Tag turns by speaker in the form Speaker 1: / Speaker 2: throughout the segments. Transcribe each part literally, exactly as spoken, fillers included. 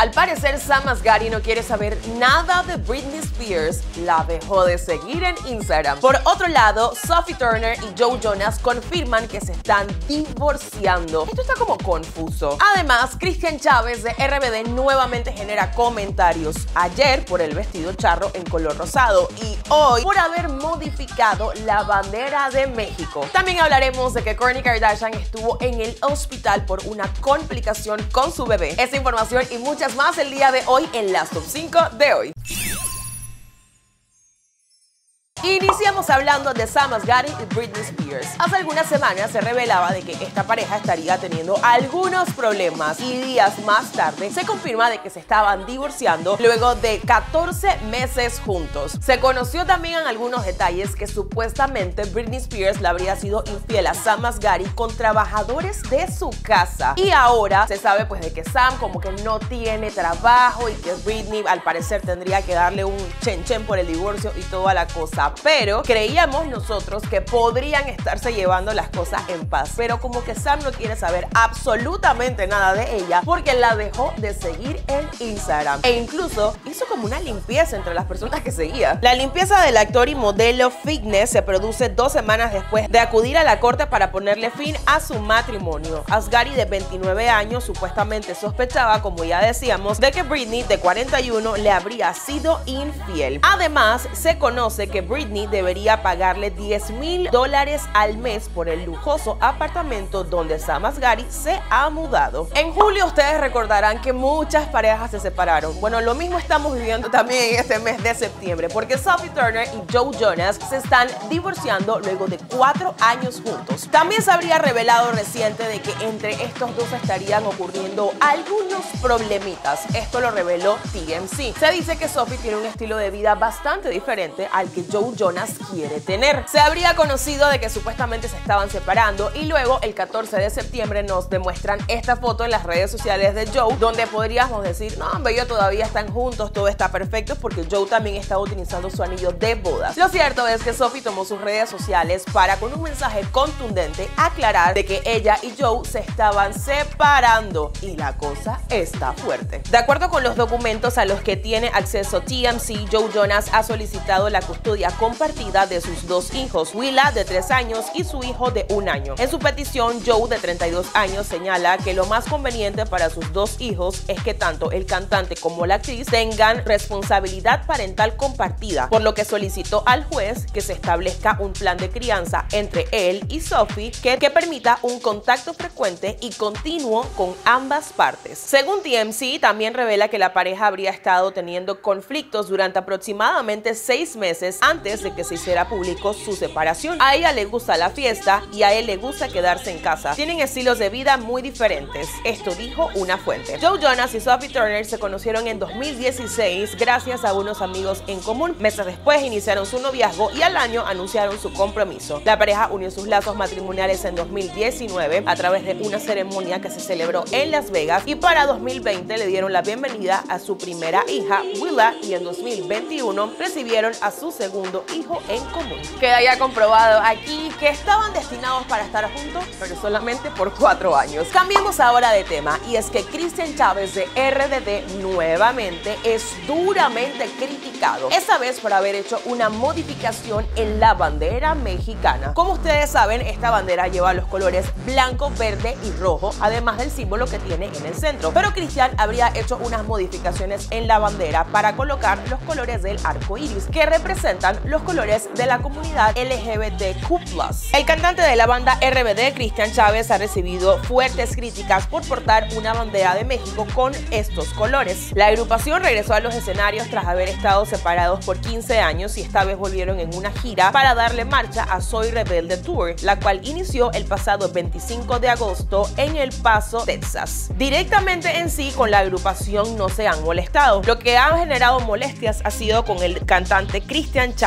Speaker 1: Al parecer, Sam Asghari no quiere saber nada de Britney Spears, la dejó de seguir en Instagram. Por otro lado, Sophie Turner y Joe Jonas confirman que se están divorciando. Esto está como confuso. Además, Cristian Chávez de R B D nuevamente genera comentarios. Ayer por el vestido charro en color rosado y hoy por haber modificado la bandera de México. También hablaremos de que Kourtney Kardashian estuvo en el hospital por una complicación con su bebé. Esta información y muchas más el día de hoy en las top cinco de hoy. Iniciamos hablando de Sam Asghari y Britney Spears. Hace algunas semanas se revelaba de que esta pareja estaría teniendo algunos problemas y días más tarde se confirma de que se estaban divorciando luego de catorce meses juntos. Se conoció también en algunos detalles que supuestamente Britney Spears le habría sido infiel a Sam Asghari con trabajadores de su casa. Y ahora se sabe pues de que Sam como que no tiene trabajo y que Britney al parecer tendría que darle un chen chen por el divorcio y toda la cosa. Pero creíamos nosotros que podrían estarse llevando las cosas en paz. Pero como que Sam no quiere saber absolutamente nada de ella porque la dejó de seguir en Instagram. E incluso hizo como una limpieza entre las personas que seguía. La limpieza del actor y modelo fitness se produce dos semanas después de acudir a la corte para ponerle fin a su matrimonio. Asghari, de veintinueve años, supuestamente sospechaba, como ya decíamos, de que Britney, de cuarenta y uno, le habría sido infiel. Además, se conoce que Britney debería pagarle diez mil dólares al mes por el lujoso apartamento donde Sam Asghari se ha mudado. En julio ustedes recordarán que muchas parejas se separaron. Bueno, lo mismo estamos viviendo también en este mes de septiembre porque Sophie Turner y Joe Jonas se están divorciando luego de cuatro años juntos. También se habría revelado reciente de que entre estos dos estarían ocurriendo algunos problemitas. Esto lo reveló T M Z. Se dice que Sophie tiene un estilo de vida bastante diferente al que Joe Jonas quiere tener. Se habría conocido de que supuestamente se estaban separando y luego el catorce de septiembre nos demuestran esta foto en las redes sociales de Joe donde podríamos decir, no hombre, ellos todavía están juntos, todo está perfecto porque Joe también está utilizando su anillo de bodas. Lo cierto es que Sophie tomó sus redes sociales para con un mensaje contundente aclarar de que ella y Joe se estaban separando y la cosa está fuerte. De acuerdo con los documentos a los que tiene acceso T M Z, Joe Jonas ha solicitado la custodia compartida de sus dos hijos, Willa, de tres años, y su hijo de un año. En su petición, Joe, de treinta y dos años, señala que lo más conveniente para sus dos hijos es que tanto el cantante como la actriz tengan responsabilidad parental compartida, por lo que solicitó al juez que se establezca un plan de crianza entre él y Sophie que, que permita un contacto frecuente y continuo con ambas partes. Según T M Z, también revela que la pareja habría estado teniendo conflictos durante aproximadamente seis meses antes de que se hiciera público su separación. A ella le gusta la fiesta y a él le gusta quedarse en casa. Tienen estilos de vida muy diferentes. Esto dijo una fuente. Joe Jonas y Sophie Turner se conocieron en dos mil dieciséis gracias a unos amigos en común. Meses después iniciaron su noviazgo y al año anunciaron su compromiso. La pareja unió sus lazos matrimoniales en dos mil diecinueve a través de una ceremonia que se celebró en Las Vegas y para dos mil veinte le dieron la bienvenida a su primera hija, Willa, y en dos mil veintiuno recibieron a su segundo hijo en común. Queda ya comprobado aquí que estaban destinados para estar juntos, pero solamente por cuatro años. Cambiemos ahora de tema y es que Cristian Chávez de R B D nuevamente es duramente criticado, esta vez por haber hecho una modificación en la bandera mexicana. Como ustedes saben, esta bandera lleva los colores blanco, verde y rojo, además del símbolo que tiene en el centro. Pero Cristian habría hecho unas modificaciones en la bandera para colocar los colores del arco iris, que representan los colores de la comunidad L G B T Q plus. El cantante de la banda R B D, Cristian Chávez, ha recibido fuertes críticas por portar una bandera de México con estos colores. La agrupación regresó a los escenarios tras haber estado separados por quince años y esta vez volvieron en una gira para darle marcha a Soy Rebelde Tour, la cual inició el pasado veinticinco de agosto en El Paso, Texas. Directamente en sí con la agrupación no se han molestado. Lo que ha generado molestias ha sido con el cantante Cristian Chávez,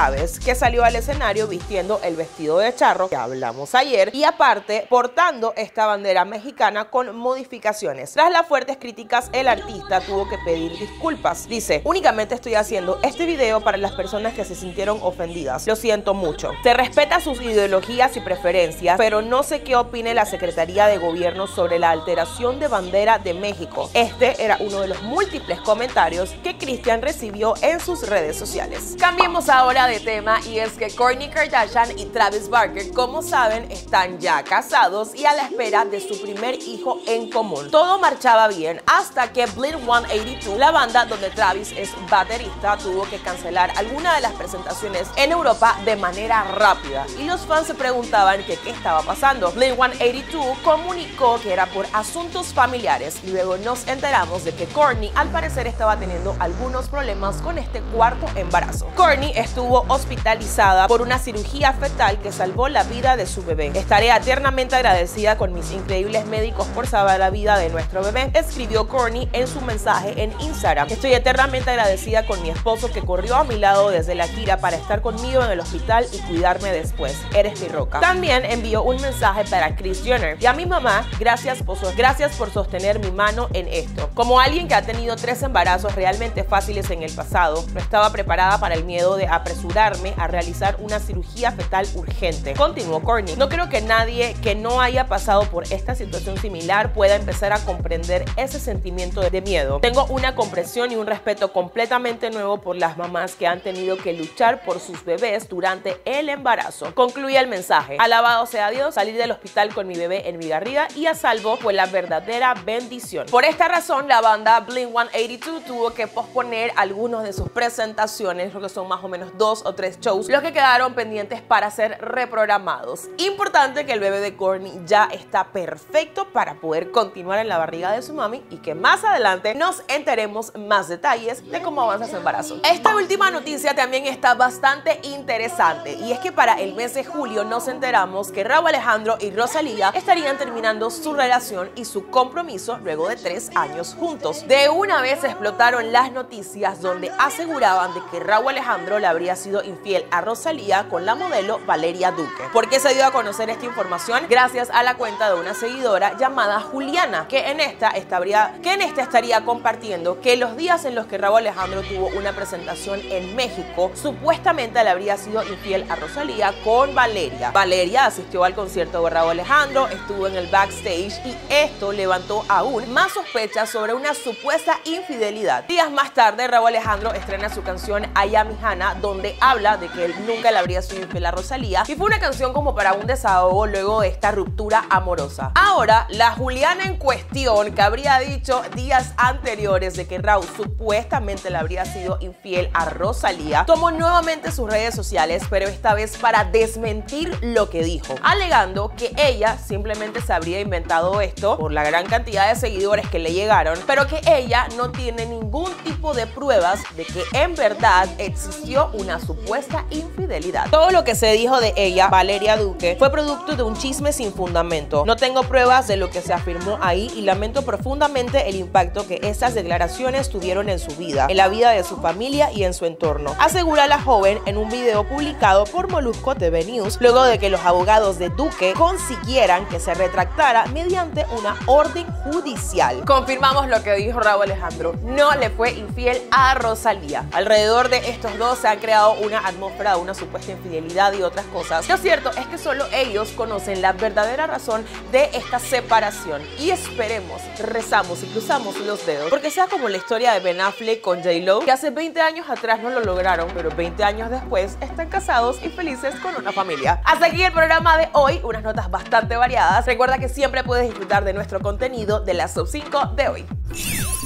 Speaker 1: Travis, que salió al escenario vistiendo el vestido de charro que hablamos ayer y aparte portando esta bandera mexicana con modificaciones. Tras las fuertes críticas, el artista tuvo que pedir disculpas. Dice: únicamente estoy haciendo este video para las personas que se sintieron ofendidas. Lo siento mucho. Se respeta sus ideologías y preferencias, pero no sé qué opine la Secretaría de Gobierno sobre la alteración de bandera de México. Este era uno de los múltiples comentarios que Christian recibió en sus redes sociales. Cambiemos ahora de tema, y es que Kourtney Kardashian y Travis Barker, como saben, están ya casados y a la espera de su primer hijo en común. Todo marchaba bien hasta que Blink ciento ochenta y dos, la banda donde Travis es baterista, tuvo que cancelar alguna de las presentaciones en Europa de manera rápida y los fans se preguntaban que qué estaba pasando. Blink ciento ochenta y dos comunicó que era por asuntos familiares y luego nos enteramos de que Kourtney al parecer estaba teniendo algunos problemas con este cuarto embarazo. Kourtney estuvo hospitalizada por una cirugía fetal que salvó la vida de su bebé. Estaré eternamente agradecida con mis increíbles médicos por salvar la vida de nuestro bebé, escribió Kourtney en su mensaje en Instagram. Estoy eternamente agradecida con mi esposo que corrió a mi lado desde la gira para estar conmigo en el hospital y cuidarme después. Eres mi roca. También envió un mensaje para Kris Jenner y a mi mamá: gracias por, gracias por sostener mi mano en esto. Como alguien que ha tenido tres embarazos realmente fáciles en el pasado, no estaba preparada para el miedo de apresurarme a realizar una cirugía fetal urgente. Continuó Kourtney: no creo que nadie que no haya pasado por esta situación similar pueda empezar a comprender ese sentimiento de miedo. Tengo una comprensión y un respeto completamente nuevo por las mamás que han tenido que luchar por sus bebés durante el embarazo. Concluía el mensaje: alabado sea Dios, salir del hospital con mi bebé en mi barriga y a salvo fue la verdadera bendición. Por esta razón, la banda Blink ciento ochenta y dos tuvo que posponer algunos de sus presentaciones, creo que son más o menos dos o tres shows, los que quedaron pendientes para ser reprogramados. Importante que el bebé de Kourtney ya está perfecto para poder continuar en la barriga de su mami y que más adelante nos enteremos más detalles de cómo avanza su embarazo. Esta última noticia también está bastante interesante y es que para el mes de julio nos enteramos que Rauw Alejandro y Rosalía estarían terminando su relación y su compromiso luego de tres años juntos. De una vez explotaron las noticias donde aseguraban de que Rauw Alejandro le habría sido infiel a Rosalía con la modelo Valeria Duque. ¿Por qué se dio a conocer esta información? Gracias a la cuenta de una seguidora llamada Juliana, que en esta estaría, que en esta estaría compartiendo que los días en los que Rauw Alejandro tuvo una presentación en México, supuestamente le habría sido infiel a Rosalía con Valeria. Valeria asistió al concierto de Rauw Alejandro, estuvo en el backstage y esto levantó aún más sospechas sobre una supuesta infidelidad. Días más tarde, Rauw Alejandro estrena su canción I Am Hannah, donde habla de que él nunca le habría sido infiel a Rosalía y fue una canción como para un desahogo luego de esta ruptura amorosa. Ahora, la Juliana en cuestión, que habría dicho días anteriores de que Rauw supuestamente le habría sido infiel a Rosalía, tomó nuevamente sus redes sociales, pero esta vez para desmentir lo que dijo, alegando que ella simplemente se habría inventado esto por la gran cantidad de seguidores que le llegaron, pero que ella no tiene ningún tipo de pruebas de que en verdad existió una supuesta infidelidad. Todo lo que se dijo de ella, Valeria Duque, fue producto de un chisme sin fundamento. No tengo pruebas de lo que se afirmó ahí y lamento profundamente el impacto que estas declaraciones tuvieron en su vida, en la vida de su familia y en su entorno, asegura la joven en un video publicado por Molusco T V News, luego de que los abogados de Duque consiguieran que se retractara mediante una orden judicial. Confirmamos lo que dijo Rauw Alejandro: no le fue infiel a Rosalía. Alrededor de estos dos se ha creado una atmósfera de una supuesta infidelidad y otras cosas. Lo cierto es que solo ellos conocen la verdadera razón de esta separación y esperemos, rezamos y cruzamos los dedos porque sea como la historia de Ben Affleck con J Lo, que hace veinte años atrás no lo lograron, pero veinte años después están casados y felices con una familia. Hasta aquí el programa de hoy, unas notas bastante variadas. Recuerda que siempre puedes disfrutar de nuestro contenido de las top cinco de hoy.